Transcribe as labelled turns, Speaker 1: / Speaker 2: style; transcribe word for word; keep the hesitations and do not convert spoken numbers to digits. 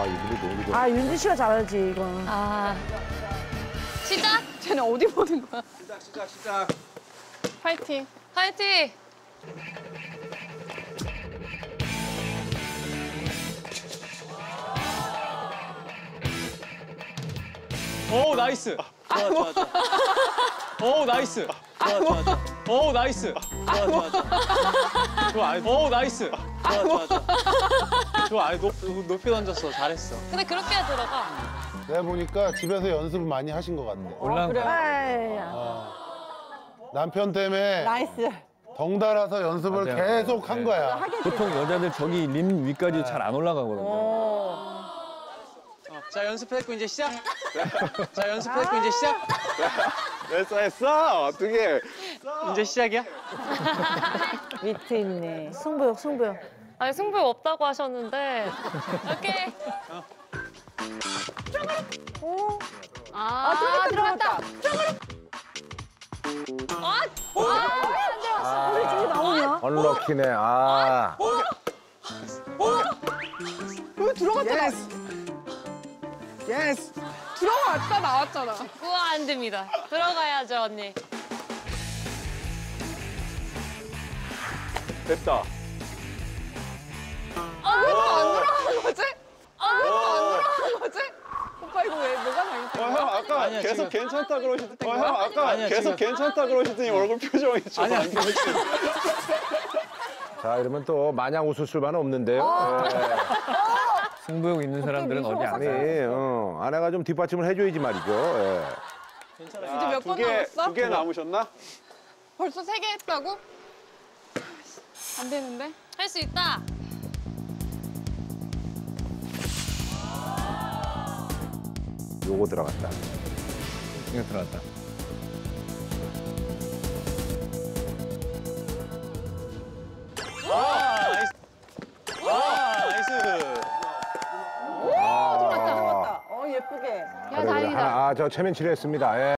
Speaker 1: 이분이 너무 좋아.
Speaker 2: 아, 윤주 씨가 잘하지, 이건.
Speaker 3: 아. 시작! 쟤는 어디 보는 거야?
Speaker 4: 시작, 시작, 시작.
Speaker 3: 파이팅. 파이팅!
Speaker 5: 오, 나이스. 좋아, 좋아, 좋아. 오, 나이스. 좋아, 좋아, 좋아. 오, 나이스. 좋아, 좋아, 좋아. 좋아, 아이, 오, 나이스. 좋아, 좋아, 좋아. 좋아, 아이, 높, 높이 던졌어. 잘했어.
Speaker 3: 근데 그렇게 해야 들어가.
Speaker 1: 내가 보니까 집에서 연습을 많이 하신 것 같아.
Speaker 2: 어, 그래. 에이,
Speaker 1: 어. 남편 때문에
Speaker 2: 나이스.
Speaker 1: 덩달아서 연습을
Speaker 6: 맞아요.
Speaker 1: 계속 한 거야.
Speaker 6: 보통 여자들 저기 림 위까지 잘 안 올라가거든요.
Speaker 2: 어.
Speaker 5: 어, 자, 연습했고 이제 시작. 자, 연습했고 이제 시작.
Speaker 4: 됐어, 했어. 어떻게?
Speaker 5: 이제 시작이야?
Speaker 2: 위트 있네. 승부욕, 승부욕.
Speaker 3: 아니, 승부 없다고 하셨는데. 오케이.
Speaker 2: 오.
Speaker 3: 아,
Speaker 2: 아, 들어갔다,
Speaker 3: 들어갔다. 아,
Speaker 2: 아, 우리 쪽이 나오냐?
Speaker 1: 언럭키네. 아.
Speaker 7: 왜 들어갔잖아.
Speaker 4: 예스. 예스.
Speaker 7: 들어갔다 나왔잖아.
Speaker 3: 우와, 안 됩니다. 들어가야죠, 언니.
Speaker 4: 됐다.
Speaker 7: 아, 왜 안 들어가는 거지? 아, 왜 안 들어가는 거지? 오빠 이거 왜 뭐가 잘못된
Speaker 4: 어,
Speaker 7: 거야?
Speaker 4: 형 아까
Speaker 5: 아니야,
Speaker 4: 계속
Speaker 5: 지금.
Speaker 4: 괜찮다 그러시더니 어, 형 아까
Speaker 5: 아니야,
Speaker 4: 계속
Speaker 5: 지금.
Speaker 4: 괜찮다 그러시더니 얼굴 표정이 좀
Speaker 5: 아니야.
Speaker 4: 안 좋으시.
Speaker 1: 자, 이러면 또 마냥 웃을 수만은 없는데요. 예.
Speaker 6: 승부욕 있는 사람들은 어디 안
Speaker 1: 아니,
Speaker 6: 해.
Speaker 1: 어, 아내가 좀 뒷받침을 해줘야지 말이죠. 예.
Speaker 7: 이제 몇 번
Speaker 4: 두 개,
Speaker 7: 남았어?
Speaker 4: 두 개 남으셨나?
Speaker 7: 벌써 세 개 했다고? 안 되는데?
Speaker 3: 할 수 있다.
Speaker 1: 요거 들어갔다.
Speaker 6: 이거 들어갔다.
Speaker 5: 와, 나이스. 와, 나이스.
Speaker 1: 아,
Speaker 2: 들어갔다. 어, 예쁘게.
Speaker 3: 야, 다행이다.
Speaker 1: 아, 저 체면치레 했습니다. 예.